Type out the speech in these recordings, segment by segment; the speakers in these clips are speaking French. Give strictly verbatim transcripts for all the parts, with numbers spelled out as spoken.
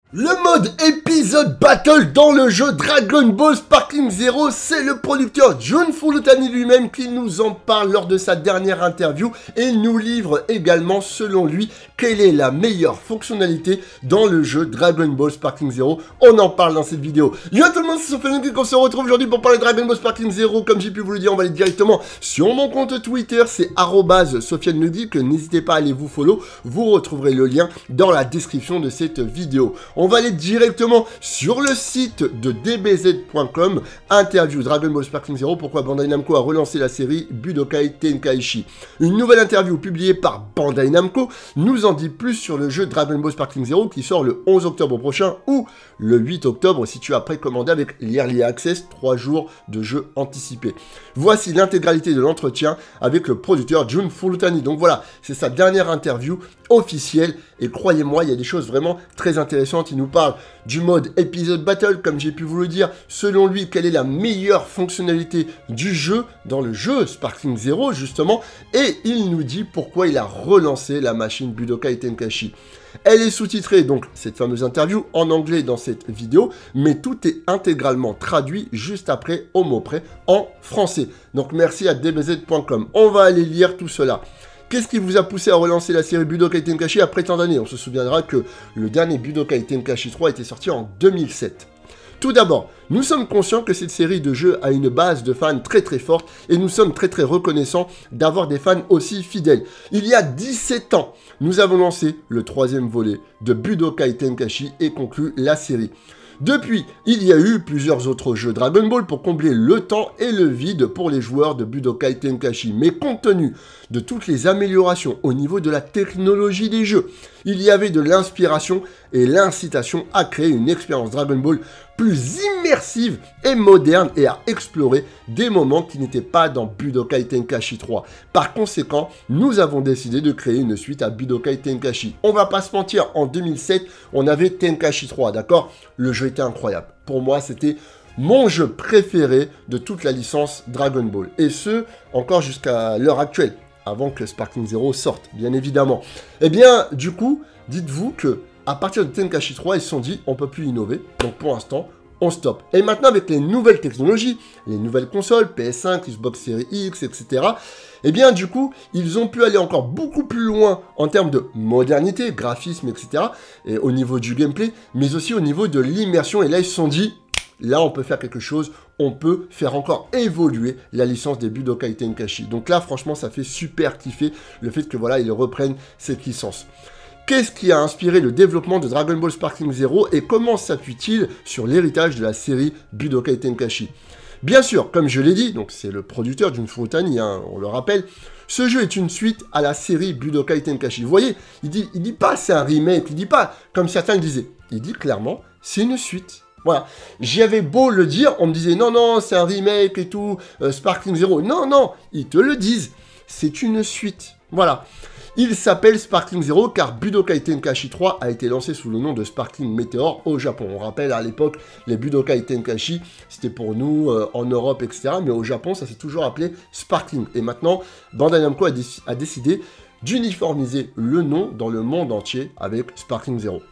Le mode épisode battle dans le jeu Dragon Ball Sparking Zero, c'est le producteur Jun Furutani lui-même qui nous en parle lors de sa dernière interview et il nous livre également, selon lui, quelle est la meilleure fonctionnalité dans le jeu Dragon Ball Sparking Zero. On en parle dans cette vidéo. Yo tout le monde, c'est Sofiane qu'on se retrouve aujourd'hui pour parler de Dragon Ball Sparking Zero. Comme j'ai pu vous le dire, on va aller directement sur mon compte Twitter, c'est arobase Sofiane Nudik. N'hésitez pas à aller vous follow, vous retrouverez le lien dans la description de cette vidéo. On va aller directement sur le site de D B Z point com, interview Dragon Ball Sparking Zero, pourquoi Bandai Namco a relancé la série Budokai Tenkaichi. Une nouvelle interview publiée par Bandai Namco nous en dit plus sur le jeu Dragon Ball Sparking Zero qui sort le onze octobre prochain ou le huit octobre si tu as précommandé avec l'Early Access, trois jours de jeu anticipé. Voici l'intégralité de l'entretien avec le producteur Jun Furutani. Donc voilà, c'est sa dernière interview officielle et croyez-moi, il y a des choses vraiment très intéressantes. Il nous parle du mode épisode battle, comme j'ai pu vous le dire. Selon lui, quelle est la meilleure fonctionnalité du jeu dans le jeu Sparking Zero justement, et il nous dit pourquoi il a relancé la machine Budokai Tenkaichi. Elle est sous-titrée, donc, cette fameuse interview, en anglais dans cette vidéo, mais tout est intégralement traduit juste après, au mot près, en français. Donc, merci à D B Z point com. On va aller lire tout cela. Qu'est-ce qui vous a poussé à relancer la série Budokai Tenkaichi après tant d'années? On se souviendra que le dernier Budokai Tenkaichi trois était sorti en deux mille sept. Tout d'abord, nous sommes conscients que cette série de jeux a une base de fans très très forte et nous sommes très très reconnaissants d'avoir des fans aussi fidèles. Il y a dix-sept ans, nous avons lancé le troisième volet de Budokai Tenkaichi et conclu la série. Depuis, il y a eu plusieurs autres jeux Dragon Ball pour combler le temps et le vide pour les joueurs de Budokai Tenkaichi. Mais compte tenu de toutes les améliorations au niveau de la technologie des jeux, il y avait de l'inspiration et l'incitation à créer une expérience Dragon Ball plus immersive et moderne et à explorer des moments qui n'étaient pas dans Budokai Tenkaichi trois. Par conséquent, nous avons décidé de créer une suite à Budokai Tenkaichi. On va pas se mentir, en deux mille sept, on avait Tenkaichi trois, d'accord? Le jeu était incroyable. Pour moi, c'était mon jeu préféré de toute la licence Dragon Ball. Et ce, encore jusqu'à l'heure actuelle, avant que Sparking Zero sorte, bien évidemment. Eh bien, du coup, dites-vous que à partir de Tenkaichi trois, ils se sont dit, on peut plus innover, donc pour l'instant, on stoppe. Et maintenant, avec les nouvelles technologies, les nouvelles consoles, P S cinq, Xbox Series X, et cetera, eh bien, du coup, ils ont pu aller encore beaucoup plus loin en termes de modernité, graphisme, et cetera, et au niveau du gameplay, mais aussi au niveau de l'immersion. Et là, ils se sont dit, là, on peut faire quelque chose, on peut faire encore évoluer la licence des Budokai Tenkaichi. Donc là, franchement, ça fait super kiffer le fait que, voilà, ils reprennent cette licence. Qu'est-ce qui a inspiré le développement de Dragon Ball Sparking Zero et comment s'appuie-t-il sur l'héritage de la série Budokai Tenkaichi? Bien sûr, comme je l'ai dit, donc c'est le producteur Jun Furutani, hein, on le rappelle, ce jeu est une suite à la série Budokai Tenkaichi. Vous voyez, il dit, il dit pas c'est un remake, il dit pas comme certains le disaient, il dit clairement c'est une suite. Voilà, j'avais beau le dire, on me disait non, non, c'est un remake et tout, euh, Sparking Zero. Non, non, ils te le disent, c'est une suite. Voilà. Il s'appelle Sparking Zero car Budokai Tenkaichi trois a été lancé sous le nom de Sparking Meteor au Japon. On rappelle à l'époque, les Budokai Tenkaichi, c'était pour nous euh, en Europe, et cetera. Mais au Japon, ça s'est toujours appelé Sparking. Et maintenant, Bandai Namco a, a décidé d'uniformiser le nom dans le monde entier avec Sparking Zero.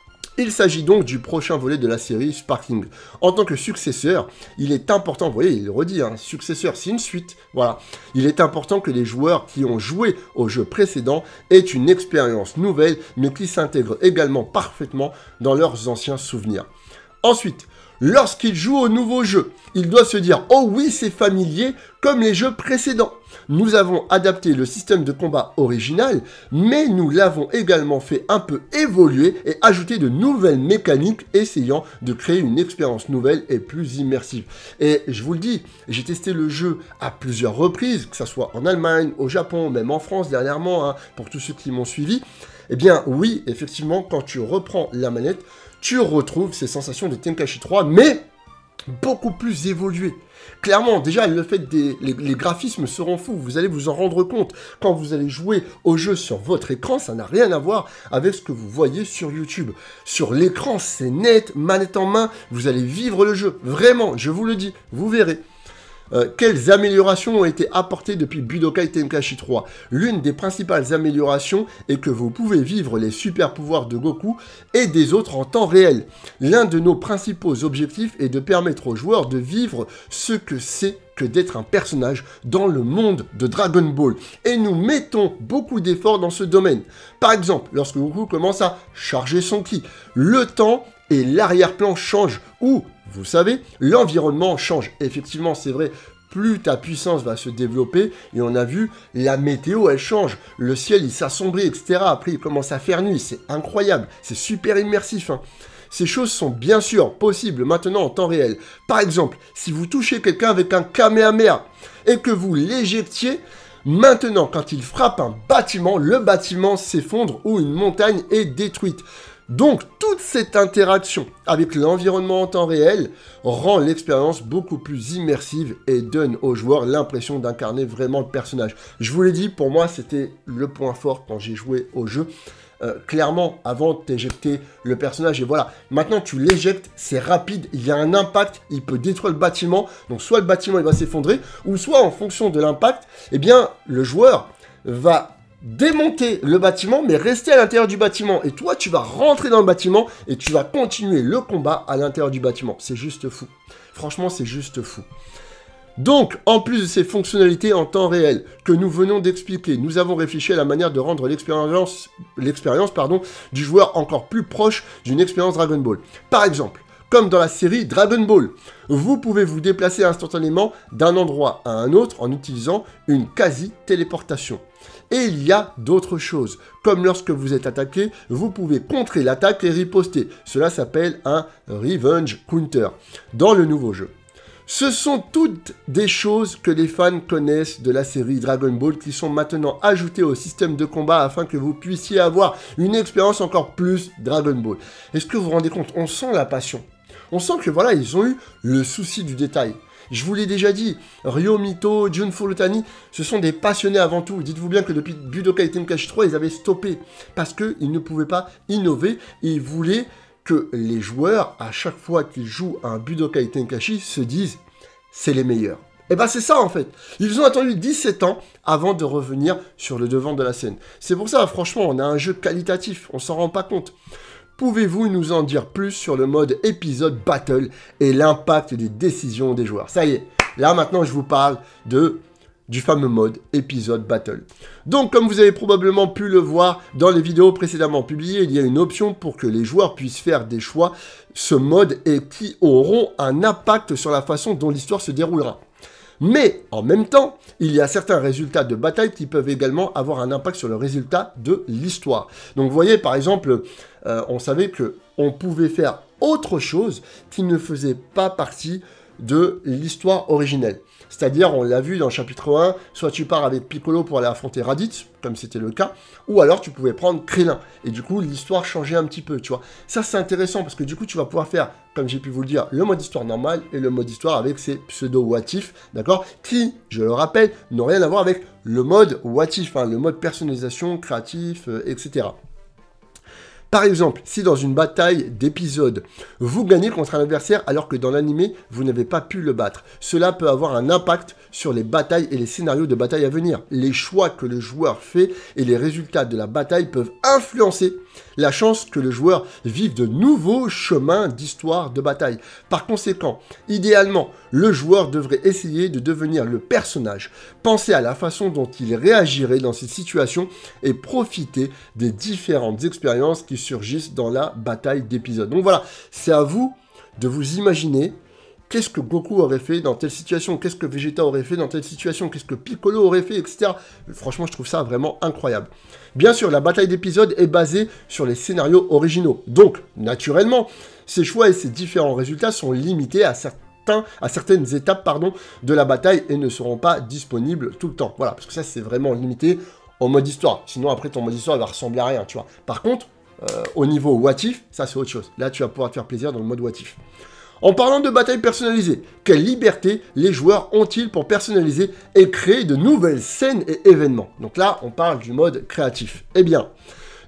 Il s'agit donc du prochain volet de la série Sparking. En tant que successeur, il est important, vous voyez, il le redit, hein, successeur, c'est une suite, voilà. Il est important que les joueurs qui ont joué au jeu précédent aient une expérience nouvelle, mais qui s'intègre également parfaitement dans leurs anciens souvenirs. Ensuite, lorsqu'il joue au nouveau jeu, il doit se dire « Oh oui, c'est familier comme les jeux précédents ». Nous avons adapté le système de combat original, mais nous l'avons également fait un peu évoluer et ajouter de nouvelles mécaniques, essayant de créer une expérience nouvelle et plus immersive. Et je vous le dis, j'ai testé le jeu à plusieurs reprises, que ce soit en Allemagne, au Japon, même en France dernièrement, hein, pour tous ceux qui m'ont suivi. Eh bien oui, effectivement, quand tu reprends la manette, tu retrouves ces sensations de Tenkaichi trois, mais beaucoup plus évoluées. Clairement, déjà, le fait des les, les graphismes seront fous, vous allez vous en rendre compte. Quand vous allez jouer au jeu sur votre écran, ça n'a rien à voir avec ce que vous voyez sur YouTube. Sur l'écran, c'est net, manette en main, vous allez vivre le jeu. Vraiment, je vous le dis, vous verrez. Euh, quelles améliorations ont été apportées depuis Budokai Tenkaichi trois? L'une des principales améliorations est que vous pouvez vivre les super pouvoirs de Goku et des autres en temps réel. L'un de nos principaux objectifs est de permettre aux joueurs de vivre ce que c'est que d'être un personnage dans le monde de Dragon Ball. Et nous mettons beaucoup d'efforts dans ce domaine. Par exemple, lorsque Goku commence à charger son ki, le temps et l'arrière-plan changent, ou, vous savez, l'environnement change. Effectivement, c'est vrai, plus ta puissance va se développer, et on a vu, la météo, elle change, le ciel, il s'assombrit, et cetera. Après, il commence à faire nuit, c'est incroyable, c'est super immersif, hein. Ces choses sont bien sûr possibles maintenant en temps réel. Par exemple, si vous touchez quelqu'un avec un Kamehameha, et que vous l'éjectiez, maintenant, quand il frappe un bâtiment, le bâtiment s'effondre ou une montagne est détruite. Donc, toute cette interaction avec l'environnement en temps réel rend l'expérience beaucoup plus immersive et donne aux joueurs l'impression d'incarner vraiment le personnage. Je vous l'ai dit, pour moi, c'était le point fort quand j'ai joué au jeu. Euh, clairement, avant de t'éjecter le personnage, et voilà, maintenant tu l'éjectes, c'est rapide, il y a un impact, il peut détruire le bâtiment, donc soit le bâtiment il va s'effondrer, ou soit en fonction de l'impact, eh bien, le joueur va démonter le bâtiment, mais rester à l'intérieur du bâtiment. Et toi, tu vas rentrer dans le bâtiment et tu vas continuer le combat à l'intérieur du bâtiment. C'est juste fou. Franchement, c'est juste fou. Donc, en plus de ces fonctionnalités en temps réel que nous venons d'expliquer, nous avons réfléchi à la manière de rendre l'expérience, l'expérience, pardon, du joueur encore plus proche d'une expérience Dragon Ball. Par exemple, comme dans la série Dragon Ball, vous pouvez vous déplacer instantanément d'un endroit à un autre en utilisant une quasi-téléportation. Et il y a d'autres choses, comme lorsque vous êtes attaqué, vous pouvez contrer l'attaque et riposter. Cela s'appelle un Revenge Counter dans le nouveau jeu. Ce sont toutes des choses que les fans connaissent de la série Dragon Ball qui sont maintenant ajoutées au système de combat afin que vous puissiez avoir une expérience encore plus Dragon Ball. Est-ce que vous vous rendez compte? On sent la passion. On sent que voilà, ils ont eu le souci du détail. Je vous l'ai déjà dit, Ryo Mito, Jun Furutani, ce sont des passionnés avant tout. Dites-vous bien que depuis Budokai Tenkaichi trois, ils avaient stoppé parce qu'ils ne pouvaient pas innover et ils voulaient que les joueurs, à chaque fois qu'ils jouent à un Budokai Tenkaichi, se disent « c'est les meilleurs ». Et ben c'est ça en fait. Ils ont attendu dix-sept ans avant de revenir sur le devant de la scène. C'est pour ça, franchement, on a un jeu qualitatif, on s'en rend pas compte. Pouvez-vous nous en dire plus sur le mode épisode Battle et l'impact des décisions des joueurs? Ça y est, là maintenant je vous parle de, du fameux mode épisode Battle. Donc comme vous avez probablement pu le voir dans les vidéos précédemment publiées, il y a une option pour que les joueurs puissent faire des choix, ce mode et qui auront un impact sur la façon dont l'histoire se déroulera. Mais, en même temps, il y a certains résultats de bataille qui peuvent également avoir un impact sur le résultat de l'histoire. Donc, vous voyez, par exemple, euh, on savait qu'on pouvait faire autre chose qui ne faisait pas partie de l'histoire originelle. C'est-à-dire, on l'a vu dans le chapitre un, soit tu pars avec Piccolo pour aller affronter Raditz, comme c'était le cas, ou alors tu pouvais prendre Krillin. Et du coup, l'histoire changeait un petit peu, tu vois. Ça, c'est intéressant, parce que du coup, tu vas pouvoir faire, comme j'ai pu vous le dire, le mode histoire normal et le mode histoire avec ses pseudo-what-if, d'accord, qui, je le rappelle, n'ont rien à voir avec le mode what-if, hein, le mode personnalisation, créatif, euh, et cetera. Par exemple, si dans une bataille d'épisode, vous gagnez contre un adversaire alors que dans l'animé, vous n'avez pas pu le battre, cela peut avoir un impact sur les batailles et les scénarios de bataille à venir. Les choix que le joueur fait et les résultats de la bataille peuvent influencer la chance que le joueur vive de nouveaux chemins d'histoire de bataille. Par conséquent, idéalement, le joueur devrait essayer de devenir le personnage, penser à la façon dont il réagirait dans ces situations et profiter des différentes expériences qui surgissent dans la bataille d'épisode. Donc voilà, c'est à vous de vous imaginer qu'est-ce que Goku aurait fait dans telle situation, qu'est-ce que Vegeta aurait fait dans telle situation, qu'est-ce que Piccolo aurait fait, et cetera. Franchement, je trouve ça vraiment incroyable. Bien sûr, la bataille d'épisode est basée sur les scénarios originaux. Donc, naturellement, ces choix et ces différents résultats sont limités à certains à certaines étapes pardon, de la bataille et ne seront pas disponibles tout le temps. Voilà, parce que ça, c'est vraiment limité en mode histoire. Sinon, après, ton mode histoire, il va ressembler à rien, tu vois. Par contre, euh, au niveau what if, ça, c'est autre chose. Là, tu vas pouvoir te faire plaisir dans le mode what if. En parlant de bataille personnalisée, quelle liberté les joueurs ont-ils pour personnaliser et créer de nouvelles scènes et événements? Donc là, on parle du mode créatif. Eh bien,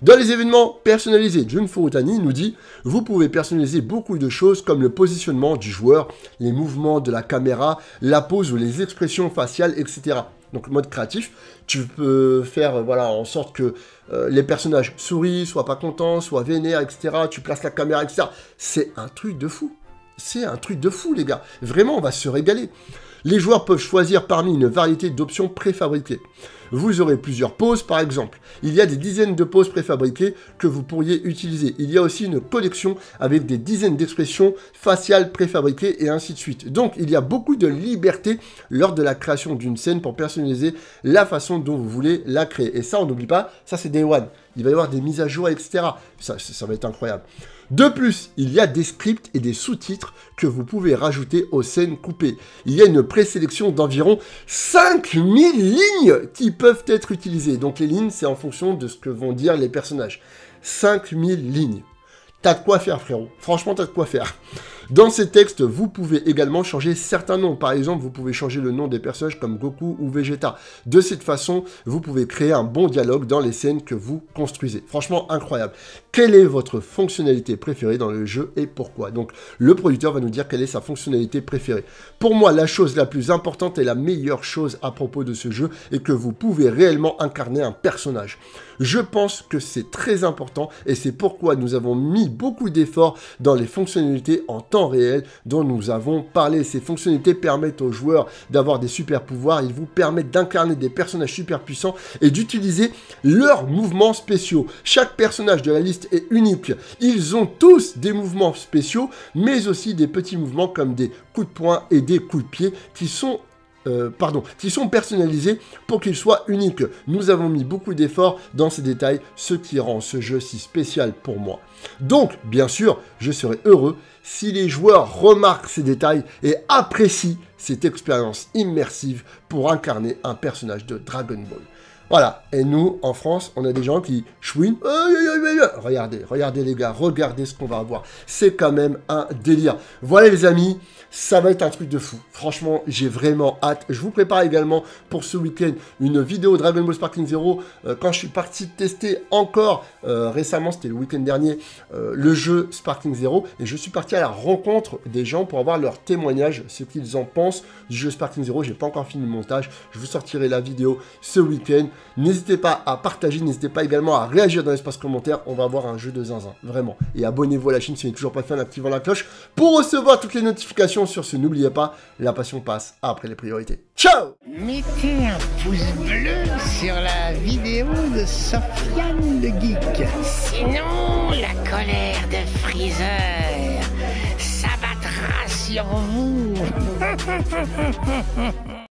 Dans les événements personnalisés, Jun Furutani nous dit « Vous pouvez personnaliser beaucoup de choses comme le positionnement du joueur, les mouvements de la caméra, la pose ou les expressions faciales, et cetera » Donc, mode créatif, tu peux faire voilà, en sorte que euh, les personnages sourient, soient pas contents, soient vénères, et cetera. Tu places la caméra, et cetera. C'est un truc de fou. C'est un truc de fou, les gars. Vraiment, on va se régaler. Les joueurs peuvent choisir parmi une variété d'options préfabriquées. Vous aurez plusieurs poses, par exemple. Il y a des dizaines de poses préfabriquées que vous pourriez utiliser. Il y a aussi une collection avec des dizaines d'expressions faciales préfabriquées et ainsi de suite. Donc, il y a beaucoup de liberté lors de la création d'une scène pour personnaliser la façon dont vous voulez la créer. Et ça, on n'oublie pas, ça c'est Day One. Il va y avoir des mises à jour, et cetera. Ça, ça va être incroyable. De plus, il y a des scripts et des sous-titres que vous pouvez rajouter aux scènes coupées. Il y a une présélection d'environ cinq mille lignes qui peuvent être utilisées. Donc les lignes, c'est en fonction de ce que vont dire les personnages. cinq mille lignes. T'as de quoi faire, frérot. Franchement, t'as de quoi faire. Dans ces textes, vous pouvez également changer certains noms. Par exemple, vous pouvez changer le nom des personnages comme Goku ou Vegeta. De cette façon, vous pouvez créer un bon dialogue dans les scènes que vous construisez. Franchement, incroyable. Quelle est votre fonctionnalité préférée dans le jeu et pourquoi? Donc, le producteur va nous dire quelle est sa fonctionnalité préférée. Pour moi, la chose la plus importante et la meilleure chose à propos de ce jeu est que vous pouvez réellement incarner un personnage. Je pense que c'est très important et c'est pourquoi nous avons mis beaucoup d'efforts dans les fonctionnalités en temps réel dont nous avons parlé. Ces fonctionnalités permettent aux joueurs d'avoir des super pouvoirs, ils vous permettent d'incarner des personnages super puissants et d'utiliser leurs mouvements spéciaux. Chaque personnage de la liste est unique. Ils ont tous des mouvements spéciaux, mais aussi des petits mouvements comme des coups de poing et des coups de pied qui sont Euh, pardon, qui sont personnalisés pour qu'ils soient uniques. Nous avons mis beaucoup d'efforts dans ces détails, ce qui rend ce jeu si spécial pour moi. Donc, bien sûr, je serai heureux si les joueurs remarquent ces détails et apprécient cette expérience immersive pour incarner un personnage de Dragon Ball. Voilà, et nous, en France, on a des gens qui chouinent. Regardez, regardez les gars, regardez ce qu'on va avoir. C'est quand même un délire. Voilà les amis, ça va être un truc de fou. Franchement, j'ai vraiment hâte. Je vous prépare également pour ce week-end une vidéo Dragon Ball Sparking Zero. Euh, quand je suis parti tester encore euh, récemment, c'était le week-end dernier, euh, le jeu Sparking Zero. Et je suis parti à la rencontre des gens pour avoir leur témoignage, ce qu'ils en pensent du jeu Sparking Zero. J'ai pas encore fini le montage. Je vous sortirai la vidéo ce week-end. N'hésitez pas à partager, n'hésitez pas également à réagir dans l'espace commentaire. On va avoir un jeu de zinzin, vraiment. Et abonnez-vous à la chaîne si vous n'êtes toujours pas fait en activant la cloche pour recevoir toutes les notifications. Sur ce, n'oubliez pas, la passion passe après les priorités. Ciao! Mettez un pouce bleu sur la vidéo de Sofiane le Geek. Sinon, la colère de Freezer s'abattra sur vous.